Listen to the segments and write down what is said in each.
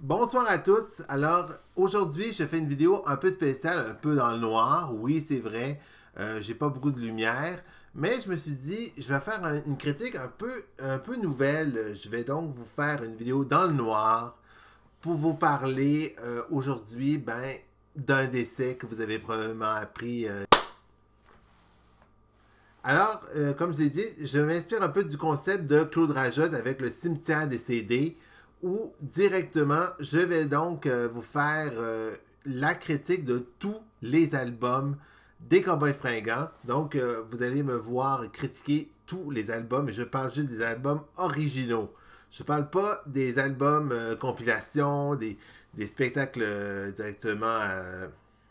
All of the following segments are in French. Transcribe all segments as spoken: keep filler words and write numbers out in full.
Bonsoir à tous. Alors, aujourd'hui, je fais une vidéo un peu spéciale, un peu dans le noir. Oui, c'est vrai, euh, j'ai pas beaucoup de lumière, mais je me suis dit, je vais faire un- une critique un peu, un peu nouvelle. Je vais donc vous faire une vidéo dans le noir pour vous parler euh, aujourd'hui, ben, d'un décès que vous avez probablement appris. euh. Alors, euh, comme je l'ai dit, je m'inspire un peu du concept de Claude Rajotte avec le cimetière des C D, où directement, je vais donc euh, vous faire euh, la critique de tous les albums des Cowboys Fringants. Donc, euh, vous allez me voir critiquer tous les albums, et je parle juste des albums originaux. Je ne parle pas des albums euh, compilation, des, des spectacles euh, directement... Euh,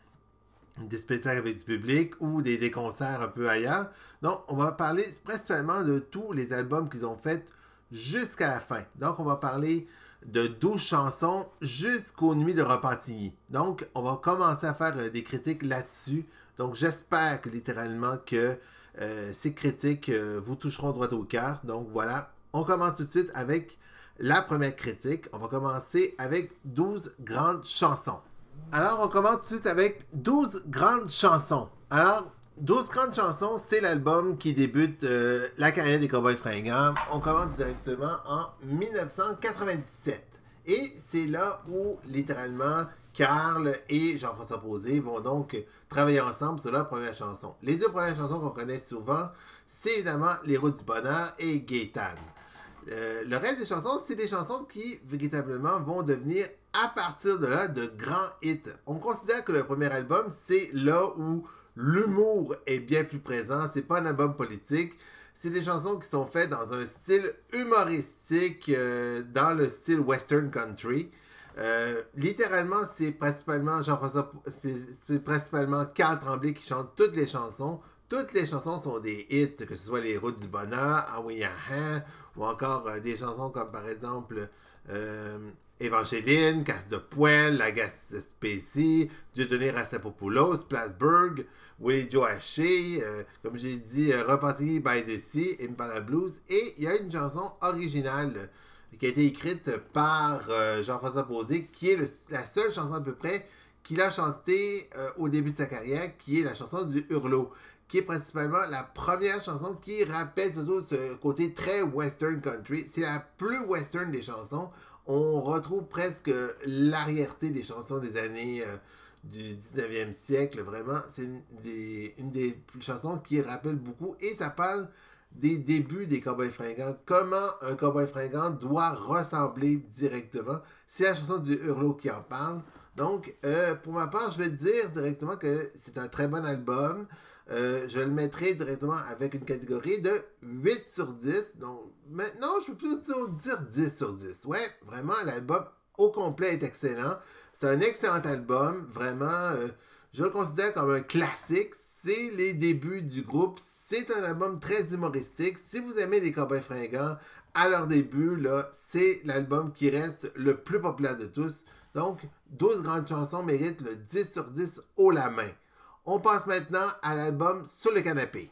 des spectacles avec du public ou des, des concerts un peu ailleurs. Donc, on va parler principalement de tous les albums qu'ils ont fait jusqu'à la fin. Donc, on va parler de douze chansons jusqu'aux Nuits de Repentigny. Donc, on va commencer à faire euh, des critiques là-dessus. Donc, j'espère que littéralement que euh, ces critiques euh, vous toucheront droit au cœur. Donc, voilà. On commence tout de suite avec la première critique. On va commencer avec douze grandes chansons. Alors, on commence tout de suite avec douze grandes chansons. Alors, douze grandes chansons, c'est l'album qui débute euh, la carrière des Cowboys Fringants. On commence directement en mille neuf cent quatre-vingt-dix-sept. Et c'est là où, littéralement, Carl et Jean-François Posé vont donc travailler ensemble sur leur première chanson. Les deux premières chansons qu'on connaît souvent, c'est évidemment Les Routes du Bonheur et Gaétane. Euh, le reste des chansons, c'est des chansons qui, véritablement, vont devenir, à partir de là, de grands hits. On considère que le premier album, c'est là où l'humour est bien plus présent. C'est pas un album politique. C'est des chansons qui sont faites dans un style humoristique, euh, dans le style western country. Euh, littéralement, c'est principalement Jean-François, c'est principalement Carl Tremblay qui chante toutes les chansons. Toutes les chansons sont des hits, que ce soit Les Routes du Bonheur, Aouillahan, ou encore euh, des chansons comme par exemple euh, Évangéline, Casse de Poêle, La Gaspésie, Dieudonné Rastapopoulos, Plattsburgh, Willie Joe Haché, euh, comme j'ai dit, euh, Repentigny by the Sea, Impala Blues, et il y a une chanson originale qui a été écrite par euh, Jean-François Posé, qui est le, la seule chanson à peu près qu'il a chantée euh, au début de sa carrière, qui est la chanson du Hurlo, qui est principalement la première chanson qui rappelle ce, ce côté très western country. C'est la plus western des chansons. On retrouve presque l'arrière-té des chansons des années euh, du dix-neuvième siècle. Vraiment, c'est une des, une des chansons qui rappelle beaucoup. Et ça parle des débuts des Cowboys Fringants. Comment un Cowboy Fringant doit ressembler directement. C'est la chanson du Hurlo qui en parle. Donc, euh, pour ma part, je vais dire directement que c'est un très bon album. Euh, je le mettrai directement avec une catégorie de huit sur dix. Donc, maintenant, je peux plutôt dire dix sur dix. Ouais, vraiment, l'album au complet est excellent. C'est un excellent album. Vraiment, euh, je le considère comme un classique. C'est les débuts du groupe. C'est un album très humoristique. Si vous aimez les Cowboys Fringants, à leur début, là, c'est l'album qui reste le plus populaire de tous. Donc, douze grandes chansons méritent le dix sur dix haut la main. On passe maintenant à l'album Sur le canapé.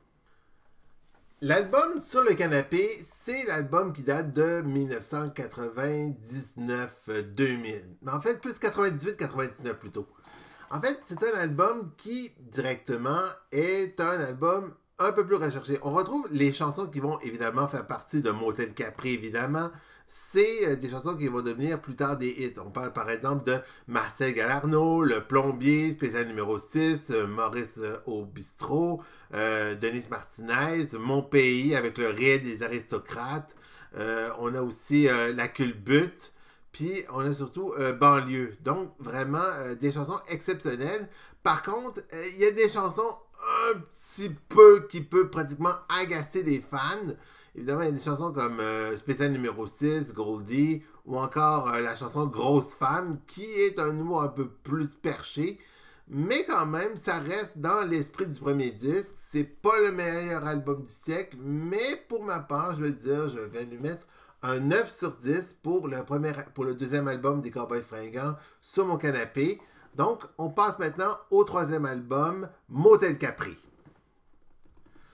L'album Sur le canapé, c'est l'album qui date de mille neuf cent quatre-vingt-dix-neuf deux mille. Mais en fait, plus quatre-vingt-dix-huit quatre-vingt-dix-neuf plutôt. En fait, c'est un album qui, directement, est un album un peu plus recherché. On retrouve les chansons qui vont évidemment faire partie de Motel Capri, évidemment. C'est euh, des chansons qui vont devenir plus tard des hits. On parle par exemple de Marcel Galarno, Le Plombier, spécial numéro six, euh, Maurice euh, au bistrot, euh, Denise Martinez, Mon pays avec le réel des aristocrates. Euh, on a aussi euh, La culbute. Puis on a surtout euh, Banlieue. Donc vraiment euh, des chansons exceptionnelles. Par contre, euh, il y a des chansons un petit peu qui peuvent pratiquement agacer les fans. Évidemment, il y a des chansons comme euh, Spécial numéro six, Goldie, ou encore euh, la chanson Grosse Femme, qui est un humour un peu plus perché. Mais quand même, ça reste dans l'esprit du premier disque. C'est pas le meilleur album du siècle, mais pour ma part, je veux dire, je vais lui mettre un neuf sur dix pour le, premier, pour le deuxième album des Cowboys Fringants, Sur mon canapé. Donc, on passe maintenant au troisième album, Motel Capri.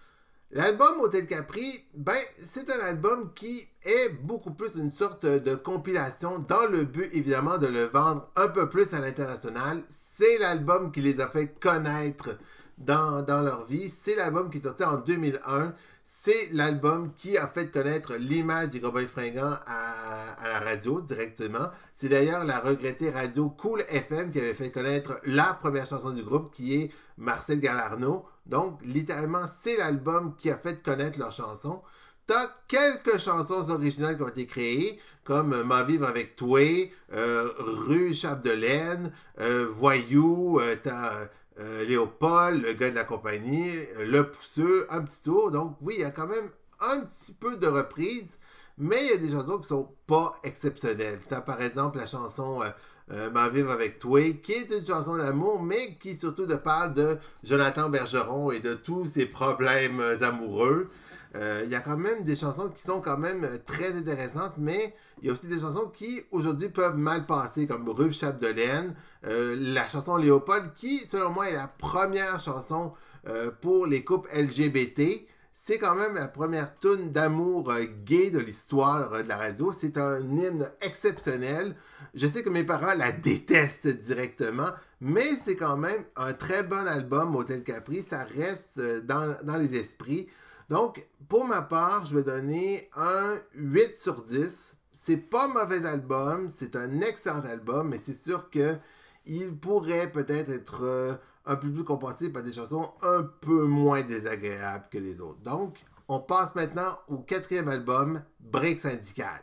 L'album Hotel Capri, ben, c'est un album qui est beaucoup plus une sorte de compilation dans le but, évidemment, de le vendre un peu plus à l'international. C'est l'album qui les a fait connaître dans, dans leur vie. C'est l'album qui est sorti en deux mille un. C'est l'album qui a fait connaître l'image des Cowboys Fringants à, à la radio directement. C'est d'ailleurs la regrettée radio Cool F M qui avait fait connaître la première chanson du groupe, qui est Marcel Galarno. Donc, littéralement, c'est l'album qui a fait connaître leur chanson. T'as quelques chansons originales qui ont été créées, comme Ma vivre avec toi, euh, Rue Chapdelaine, euh, Voyou, euh, t'as euh, Léopold, le gars de la compagnie, euh, Le Pousseux, un petit tour. Donc, oui, il y a quand même un petit peu de reprises, mais il y a des chansons qui sont pas exceptionnelles. T'as par exemple la chanson euh, euh, Ma vivre avec toi, qui est une chanson d'amour, mais qui surtout te parle de Jonathan Bergeron et de tous ses problèmes amoureux. Euh, il y a quand même des chansons qui sont quand même très intéressantes, mais il y a aussi des chansons qui aujourd'hui peuvent mal passer, comme Rue Chapdelaine, euh, la chanson Léopold, qui selon moi est la première chanson euh, pour les couples L G B T. C'est quand même la première tune d'amour euh, gay de l'histoire euh, de la radio. C'est un hymne exceptionnel. Je sais que mes parents la détestent directement, mais c'est quand même un très bon album, Hotel Capri. Ça reste euh, dans, dans les esprits. Donc, pour ma part, je vais donner un huit sur dix. C'est pas un mauvais album, c'est un excellent album, mais c'est sûr que il pourrait peut-être être euh, un peu plus compensé par des chansons un peu moins désagréables que les autres. Donc, on passe maintenant au quatrième album, Break Syndical.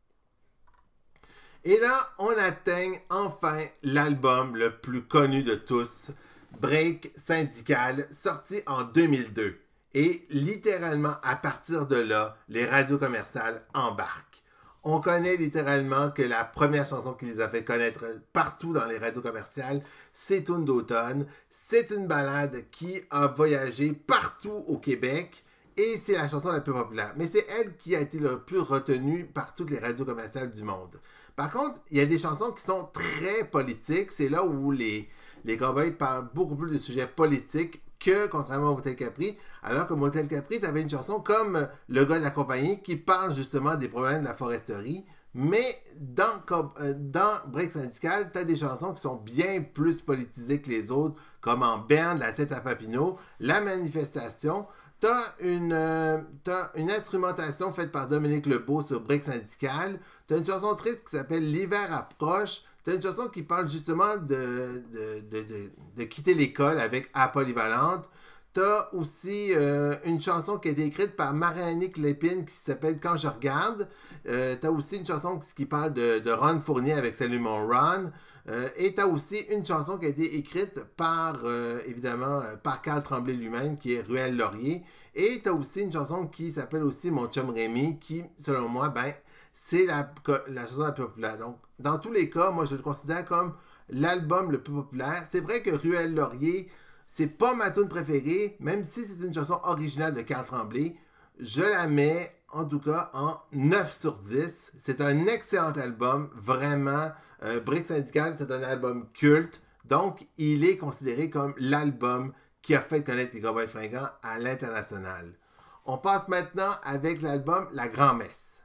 Et là, on atteint enfin l'album le plus connu de tous, Break Syndical, sorti en deux mille deux. Et littéralement, à partir de là, les radios commerciales embarquent. On connaît littéralement que la première chanson qui les a fait connaître partout dans les radios commerciales, c'est Toune d'automne. C'est une balade qui a voyagé partout au Québec et c'est la chanson la plus populaire. Mais c'est elle qui a été le plus retenue par toutes les radios commerciales du monde. Par contre, il y a des chansons qui sont très politiques. C'est là où les, les cowboys parlent beaucoup plus de sujets politiques que contrairement au Motel Capri, alors que Motel Capri, tu avais une chanson comme Le gars de la compagnie qui parle justement des problèmes de la foresterie, mais dans, dans Break Syndical, tu as des chansons qui sont bien plus politisées que les autres, comme en Berne, La tête à Papineau, La manifestation. Tu as une, euh, t'as une instrumentation faite par Dominique Lebeau sur Break Syndical. Tu as une chanson triste qui s'appelle L'hiver approche. Tu as une chanson qui parle justement de, de, de, de, de quitter l'école avec A Polyvalente. Tu as aussi euh, une chanson qui a été écrite par Marie-Annick Lépine qui s'appelle Quand je regarde. Euh, tu as aussi une chanson qui, qui parle de, de Ron Fournier avec Salut mon Ron. Euh, et tu as aussi une chanson qui a été écrite par, euh, évidemment, par Carl Tremblay lui-même, qui est Ruelle Laurier. Et tu as aussi une chanson qui s'appelle aussi Mon chum Rémi, qui, selon moi, ben, c'est la, la chanson la plus populaire. Donc, dans tous les cas, moi, je le considère comme l'album le plus populaire. C'est vrai que Ruelle Laurier, c'est pas ma tune préférée, même si c'est une chanson originale de Carl Tremblay. Je la mets, en tout cas, en neuf sur dix. C'est un excellent album, vraiment. Euh, Break Syndical, c'est un album culte. Donc, il est considéré comme l'album qui a fait connaître les Cowboys Fringants à l'international. On passe maintenant avec l'album La Grand-Messe.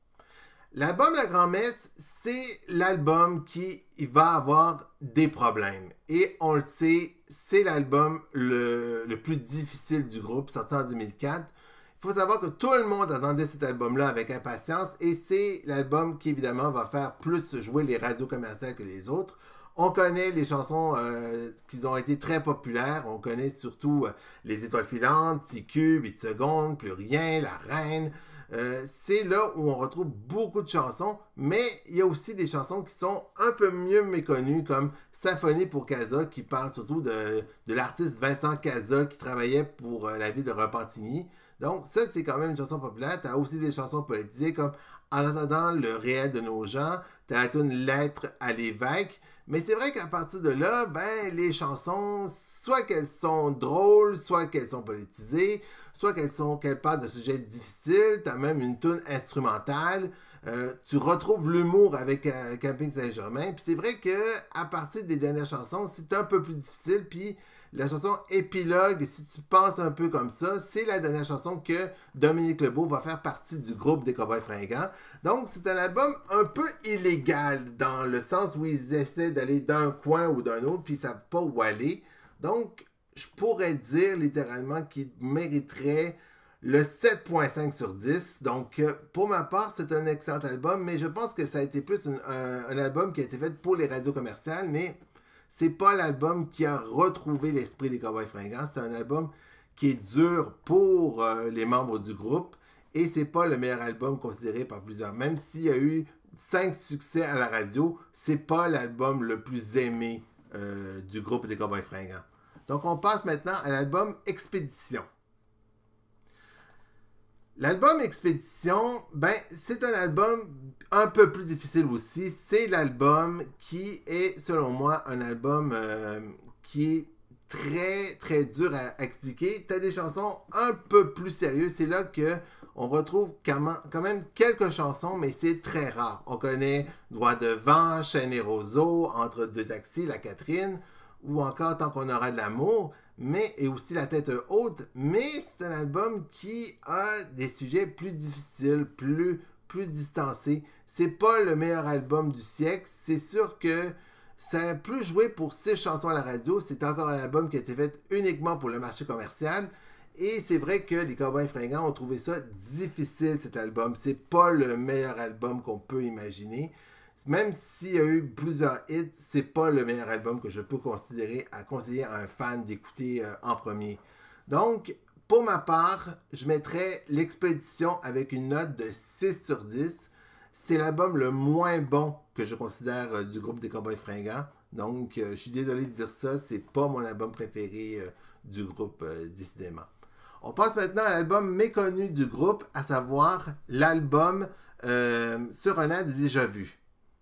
L'album La Grand-Messe, c'est l'album qui il va avoir des problèmes. Et on le sait, c'est l'album le, le plus difficile du groupe, sorti en deux mille quatre. Il faut savoir que tout le monde attendait cet album-là avec impatience et c'est l'album qui, évidemment, va faire plus jouer les radios commerciales que les autres. On connaît les chansons euh, qui ont été très populaires. On connaît surtout euh, Les Étoiles filantes, T-Cube, huit secondes, Plus rien, La Reine. Euh, c'est là où on retrouve beaucoup de chansons, mais il y a aussi des chansons qui sont un peu mieux méconnues, comme Symphonie pour Casa, qui parle surtout de, de l'artiste Vincent Casa qui travaillait pour euh, la ville de Repentigny. Donc ça, c'est quand même une chanson populaire. Tu as aussi des chansons politisées comme En attendant le réel de nos gens, tu as une lettre à l'évêque. Mais c'est vrai qu'à partir de là, ben, les chansons, soit qu'elles sont drôles, soit qu'elles sont politisées, soit qu'elles sont qu'elles parlent de sujets difficiles, tu as même une tune instrumentale. Euh, tu retrouves l'humour avec euh, Camping Saint-Germain. Puis c'est vrai que à partir des dernières chansons, c'est un peu plus difficile. Puis La chanson Épilogue, si tu penses un peu comme ça, c'est la dernière chanson que Dominique Lebeau va faire partie du groupe des Cowboys Fringants. Donc, c'est un album un peu illégal, dans le sens où ils essaient d'aller d'un coin ou d'un autre, puis ils ne savent pas où aller. Donc, je pourrais dire littéralement qu'il mériterait le sept virgule cinq sur dix. Donc, pour ma part, c'est un excellent album, mais je pense que ça a été plus une, un, un album qui a été fait pour les radios commerciales, mais c'est pas l'album qui a retrouvé l'esprit des Cowboys Fringants. C'est un album qui est dur pour euh, les membres du groupe et c'est pas le meilleur album considéré par plusieurs. Même s'il y a eu cinq succès à la radio, c'est pas l'album le plus aimé euh, du groupe des Cowboys Fringants. Donc, on passe maintenant à l'album Expédition. L'album Expédition, ben, c'est un album un peu plus difficile aussi. C'est l'album qui est, selon moi, un album euh, qui est très, très dur à expliquer. Tu as des chansons un peu plus sérieuses. C'est là que on retrouve quand même quelques chansons, mais c'est très rare. On connaît Droit devant, Chêne et Roseau, Entre deux taxis, La Catherine, ou encore Tant qu'on aura de l'amour, mais et aussi La tête haute. Mais c'est un album qui a des sujets plus difficiles, plus, plus distancés. C'est pas le meilleur album du siècle. C'est sûr que ça a plus joué pour six chansons à la radio. C'est encore un album qui a été fait uniquement pour le marché commercial. Et c'est vrai que les Cowboys Fringants ont trouvé ça difficile, cet album. C'est pas le meilleur album qu'on peut imaginer. Même s'il y a eu plusieurs hits, c'est pas le meilleur album que je peux considérer à conseiller à un fan d'écouter euh, en premier. Donc, pour ma part, je mettrais l'Expédition avec une note de six sur dix. C'est l'album le moins bon que je considère euh, du groupe des Cowboys Fringants. Donc, euh, je suis désolé de dire ça, c'est pas mon album préféré euh, du groupe, euh, décidément. On passe maintenant à l'album méconnu du groupe, à savoir l'album euh, Sur un air déjà vu.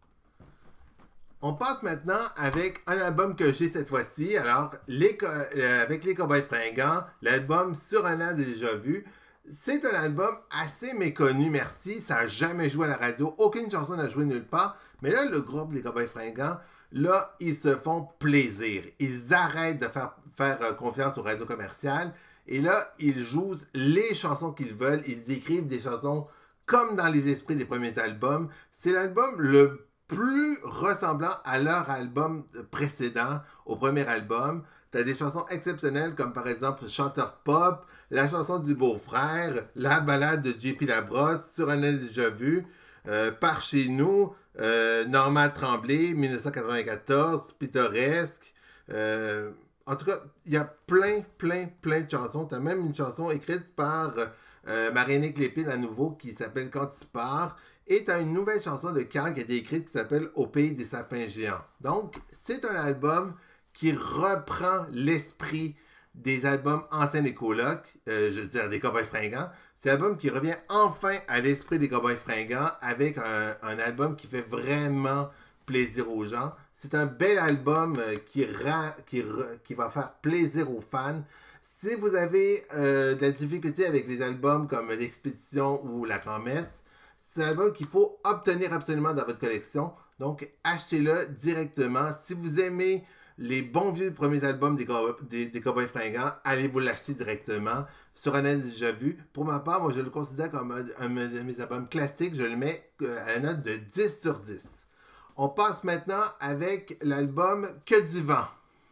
On passe maintenant avec un album que j'ai cette fois-ci. Alors, les, euh, avec les Cowboys Fringants, l'album Sur un air déjà vu. C'est un album assez méconnu, merci. Ça n'a jamais joué à la radio. Aucune chanson n'a joué nulle part. Mais là, le groupe des Cowboys Fringants, là, ils se font plaisir. Ils arrêtent de faire, faire confiance aux radios commerciales. Et là, ils jouent les chansons qu'ils veulent. Ils écrivent des chansons comme dans les esprits des premiers albums. C'est l'album le plus ressemblant à leur album précédent, au premier album. Tu as des chansons exceptionnelles comme par exemple Chanteur Pop, la chanson du beau-frère, la balade de J P Labrosse, Sur un air déjà vu, euh, Par chez nous, euh, Normal Tremblay, dix-neuf cent quatre-vingt-quatorze, Pittoresque. Euh, en tout cas, il y a plein, plein, plein de chansons. Tu as même une chanson écrite par euh, Marie-Nick Lépine à nouveau qui s'appelle Quand tu pars. Et tu as une nouvelle chanson de Carl qui a été écrite qui s'appelle Au pays des sapins géants. Donc, c'est un album qui reprend l'esprit des albums Anciens des colocs, euh, je veux dire des Cowboys Fringants. C'est un album qui revient enfin à l'esprit des Cowboys Fringants avec un, un album qui fait vraiment plaisir aux gens. C'est un bel album qui, rend, qui, qui va faire plaisir aux fans. Si vous avez euh, de la difficulté avec les albums comme L'Expédition ou La Grand-Messe, c'est un album qu'il faut obtenir absolument dans votre collection. Donc, achetez-le directement. Si vous aimez les bons vieux premiers albums des, des, des Cowboys Fringants, allez vous l'acheter directement. Sur un air déjà vu. Pour ma part, moi, je le considère comme un, un de mes albums classiques. Je le mets à la note de dix sur dix. On passe maintenant avec l'album Que du vent.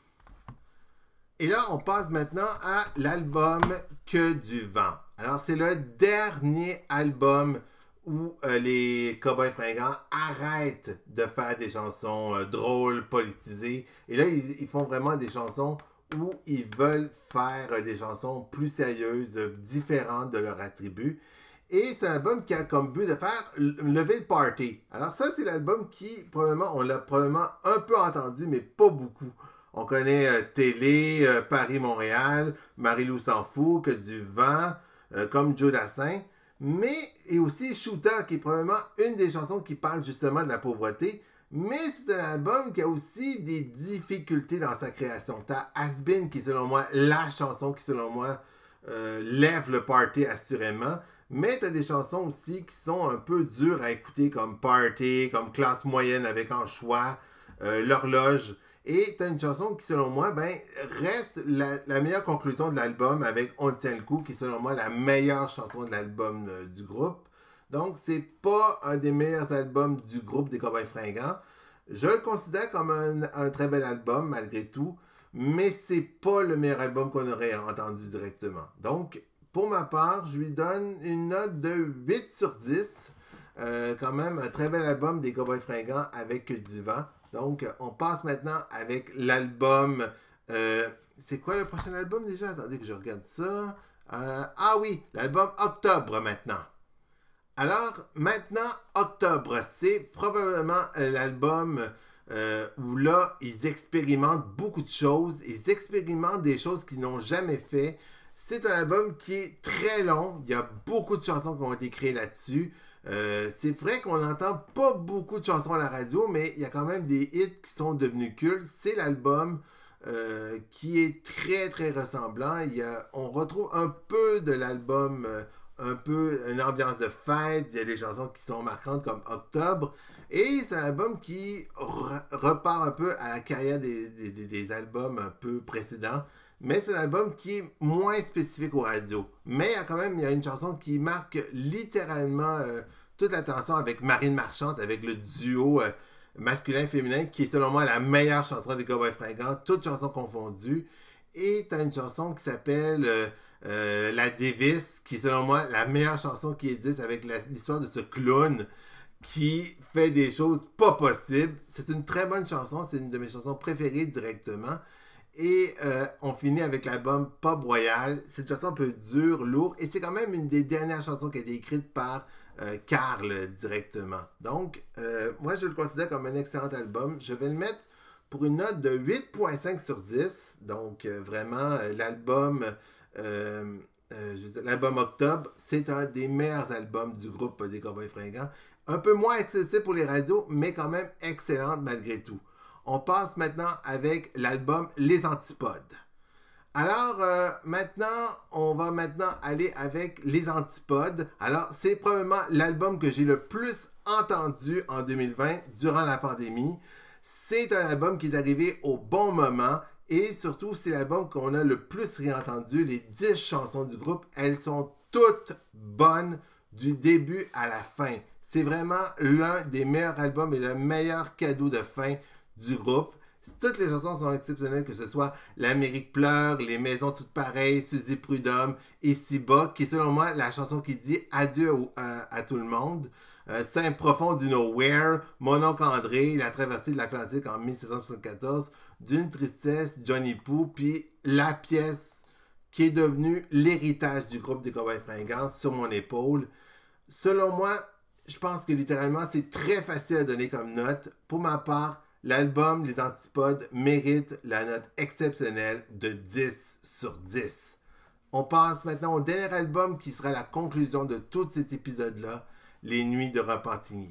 Et là, on passe maintenant à l'album Que du vent. Alors, c'est le dernier album où euh, les Cowboys Fringants arrêtent de faire des chansons euh, drôles, politisées. Et là, ils, ils font vraiment des chansons où ils veulent faire euh, des chansons plus sérieuses, euh, différentes de leur attribut. Et c'est un album qui a comme but de faire lever le party. Alors ça, c'est l'album qui, probablement, on l'a probablement un peu entendu, mais pas beaucoup. On connaît euh, Télé, euh, Paris-Montréal, Marie-Lou s'en fout, Que du vent, euh, comme Joe Dassin. Mais, et aussi Shooter, qui est probablement une des chansons qui parle justement de la pauvreté. Mais c'est un album qui a aussi des difficultés dans sa création. T'as Has Been, qui est selon moi la chanson qui selon moi euh, lève le party assurément. Mais t'as des chansons aussi qui sont un peu dures à écouter, comme Party, comme Classe moyenne avec En choix, euh, L'horloge. Et tu as une chanson qui, selon moi, ben, reste la, la meilleure conclusion de l'album avec On tient le coup, qui est, selon moi, la meilleure chanson de l'album euh, du groupe. Donc, c'est pas un des meilleurs albums du groupe des Cowboys Fringants. Je le considère comme un, un très bel album, malgré tout, mais c'est pas le meilleur album qu'on aurait entendu directement. Donc, pour ma part, je lui donne une note de huit sur dix. Euh, quand même, un très bel album des Cowboys Fringants avec du vent. Donc, on passe maintenant avec l'album... Euh, c'est quoi le prochain album déjà? Attendez que je regarde ça. Euh, ah oui, l'album Octobre maintenant. Alors, maintenant, Octobre, c'est probablement l'album euh, où là, ils expérimentent beaucoup de choses. Ils expérimentent des choses qu'ils n'ont jamais fait. C'est un album qui est très long. Il y a beaucoup de chansons qui ont été créées là-dessus. Euh, c'est vrai qu'on n'entend pas beaucoup de chansons à la radio, mais il y a quand même des hits qui sont devenus cultes. C'est l'album euh, qui est très, très ressemblant. Il y a, on retrouve un peu de l'album... Euh, un peu une ambiance de fête, il y a des chansons qui sont marquantes comme Octobre, et c'est un album qui re repart un peu à la carrière des, des, des albums un peu précédents, mais c'est un album qui est moins spécifique aux radios. Mais il y a quand même il y a une chanson qui marque littéralement euh, toute l'attention avec Marine Marchante, avec le duo euh, masculin-féminin, qui est selon moi la meilleure chanson des Cowboys Fringants, toutes chansons confondues, et tu as une chanson qui s'appelle... Euh, Euh, la Davis, qui est selon moi la meilleure chanson qui existe avec l'histoire de ce clown qui fait des choses pas possibles. C'est une très bonne chanson, c'est une de mes chansons préférées directement. Et euh, on finit avec l'album Pop Royal. Cette chanson un peu dure, lourde, et c'est quand même une des dernières chansons qui a été écrite par euh, Carl directement. Donc, euh, moi je le considère comme un excellent album. Je vais le mettre pour une note de huit virgule cinq sur dix. Donc, euh, vraiment, euh, l'album... Euh, euh, l'album Octobre, c'est un des meilleurs albums du groupe des Cowboys Fringants. Un peu moins accessible pour les radios, mais quand même excellente malgré tout. On passe maintenant avec l'album Les Antipodes. Alors, euh, maintenant, on va maintenant aller avec Les Antipodes. Alors, c'est probablement l'album que j'ai le plus entendu en deux mille vingt durant la pandémie. C'est un album qui est arrivé au bon moment. Et surtout, c'est l'album qu'on a le plus réentendu. Les dix chansons du groupe, elles sont toutes bonnes du début à la fin. C'est vraiment l'un des meilleurs albums et le meilleur cadeau de fin du groupe. Toutes les chansons sont exceptionnelles, que ce soit L'Amérique pleure, Les maisons toutes pareilles, Suzy Prudhomme, Ici bas, qui est selon moi la chanson qui dit adieu à, à tout le monde. Euh, Saint profond du Nowhere, Mon oncle André, La traversée de l'Atlantique en mille sept cent soixante-quatorze, D'une tristesse, Johnny Poo, puis la pièce qui est devenue l'héritage du groupe des Cowboys Fringants, Sur mon épaule. Selon moi, je pense que littéralement, c'est très facile à donner comme note. Pour ma part, l'album Les Antipodes mérite la note exceptionnelle de dix sur dix. On passe maintenant au dernier album qui sera la conclusion de tout cet épisode-là, Les Nuits de Repentigny.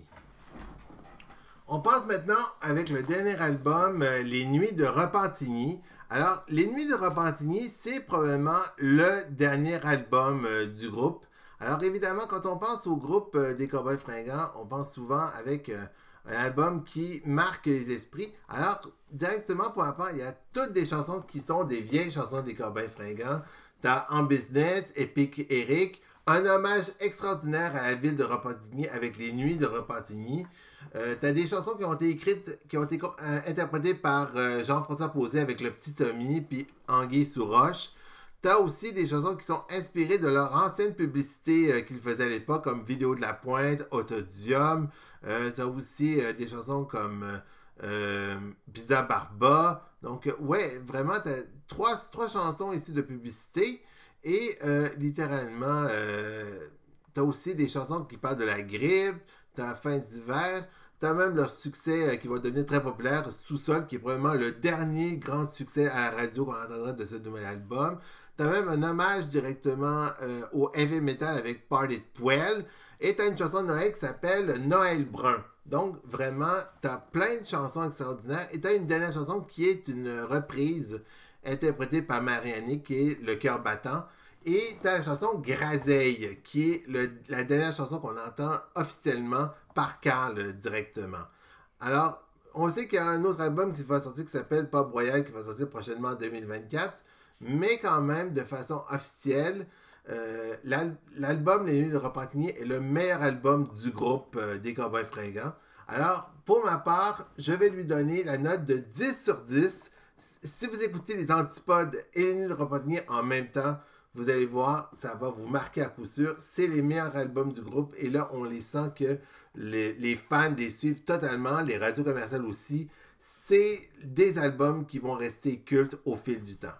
On passe maintenant avec le dernier album, euh, Les Nuits de Repentigny. Alors, Les Nuits de Repentigny, c'est probablement le dernier album euh, du groupe. Alors, évidemment, quand on pense au groupe euh, des Cowboys Fringants, on pense souvent avec euh, un album qui marque les esprits. Alors, directement pour ma part, il y a toutes des chansons qui sont des vieilles chansons des Cowboys Fringants. T'as En Business, Epic Eric, un hommage extraordinaire à la ville de Repentigny avec Les Nuits de Repentigny. Euh, T'as des chansons qui ont été écrites, qui ont été euh, interprétées par euh, Jean-François Posé avec Le Petit Tommy, puis Anguille sous roche. T'as aussi des chansons qui sont inspirées de leur ancienne publicité euh, qu'ils faisaient à l'époque, comme Vidéo de la Pointe, Autodium. Euh, T'as aussi euh, des chansons comme euh, euh, Pizza Barba. Donc, euh, ouais, vraiment, t'as trois, trois chansons ici de publicité. Et euh, littéralement, euh, t'as aussi des chansons qui parlent de la grippe, t'as Fin d'hiver, t'as même leur succès euh, qui va devenir très populaire, Sous-sol, qui est probablement le dernier grand succès à la radio qu'on entendra de ce nouvel album. T'as même un hommage directement euh, au heavy metal avec Party de Poêle. Et t'as une chanson de Noël qui s'appelle Noël brun. Donc, vraiment, t'as plein de chansons extraordinaires. Et t'as une dernière chanson qui est une reprise interprétée par Marianne, qui est Le cœur battant. Et t'as la chanson Grazeille, qui est le, la dernière chanson qu'on entend officiellement par Carl directement. Alors, On sait qu'il y a un autre album qui va sortir qui s'appelle Pop Royal qui va sortir prochainement en deux mille vingt-quatre. Mais quand même, de façon officielle, euh, l'album Les Nuits de Repentigny est le meilleur album du groupe euh, des Cowboys Fringants. Alors, pour ma part, je vais lui donner la note de dix sur dix. Si vous écoutez les Antipodes et Les Nuits de Repentigny en même temps, vous allez voir, ça va vous marquer à coup sûr. C'est les meilleurs albums du groupe. Et là, on les sent que les, les fans les suivent totalement, les radios commerciales aussi. C'est des albums qui vont rester cultes au fil du temps.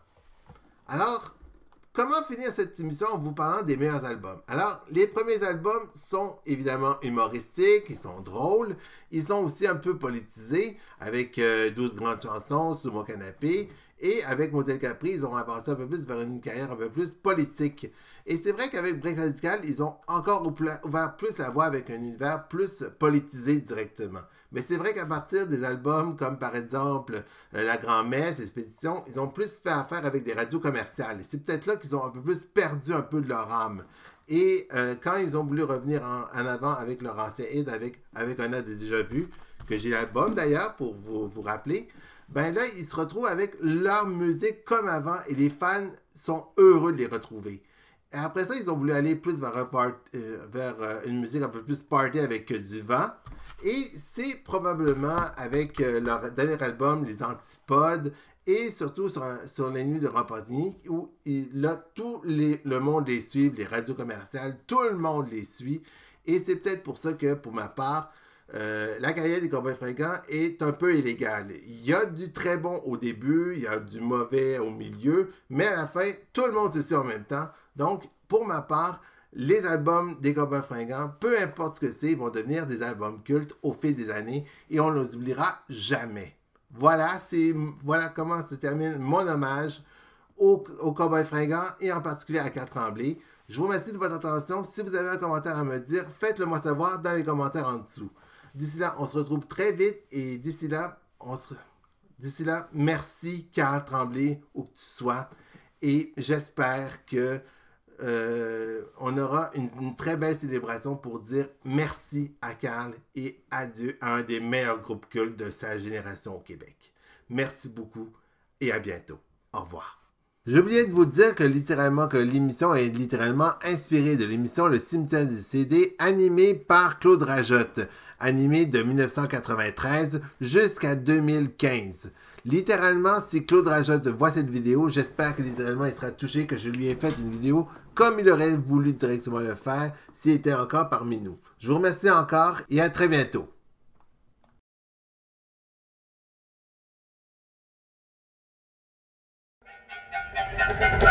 Alors, comment finir cette émission en vous parlant des meilleurs albums? Alors, les premiers albums sont évidemment humoristiques, ils sont drôles, ils sont aussi un peu politisés, avec euh, douze grandes chansons, Sous mon canapé, et avec Modèle Capri, ils ont avancé un peu plus vers une carrière un peu plus politique. Et c'est vrai qu'avec Break Radical, ils ont encore ouvert plus la voie avec un univers plus politisé directement. Mais c'est vrai qu'à partir des albums comme par exemple euh, La Grand-Messe, Expédition, ils ont plus fait affaire avec des radios commerciales. Et c'est peut-être là qu'ils ont un peu plus perdu un peu de leur âme. Et euh, quand ils ont voulu revenir en, en avant avec leur ancien hit, avec, avec Un an déjà vu, que j'ai l'album d'ailleurs pour vous, vous rappeler, ben là, ils se retrouvent avec leur musique comme avant et les fans sont heureux de les retrouver. Et après ça, ils ont voulu aller plus vers, un part, euh, vers euh, une musique un peu plus party avec euh, du vent. Et c'est probablement avec euh, leur dernier album, Les Antipodes, et surtout sur, un, sur Les Nuits de Repentigny, où il, là, tout les, le monde les suit, les radios commerciales, tout le monde les suit. Et c'est peut-être pour ça que, pour ma part, Euh, la carrière des Cowboys Fringants est un peu illégale. Il y a du très bon au début, il y a du mauvais au milieu, mais à la fin, tout le monde se suit en même temps. Donc, pour ma part, les albums des Cowboys Fringants, peu importe ce que c'est, vont devenir des albums cultes au fil des années et on ne les oubliera jamais. Voilà, c'est, voilà comment se termine mon hommage aux, aux Cowboys Fringants et en particulier à Carl Tremblay. Je vous remercie de votre attention. Si vous avez un commentaire à me dire, faites-le moi savoir dans les commentaires en dessous. D'ici là, on se retrouve très vite et d'ici là, on se... d'ici là, merci Carl Tremblay, où que tu sois. Et j'espère que euh, on aura une, une très belle célébration pour dire merci à Carl et adieu à un des meilleurs groupes cultes de sa génération au Québec. Merci beaucoup et à bientôt. Au revoir. J'ai oublié de vous dire que littéralement que l'émission est littéralement inspirée de l'émission Le Cimetière des C D animée par Claude Rajotte, animée de mille neuf cent quatre-vingt-treize jusqu'à deux mille quinze. Littéralement, si Claude Rajotte voit cette vidéo, j'espère que littéralement il sera touché que je lui ai fait une vidéo comme il aurait voulu directement le faire s'il était encore parmi nous. Je vous remercie encore et à très bientôt. Thank you.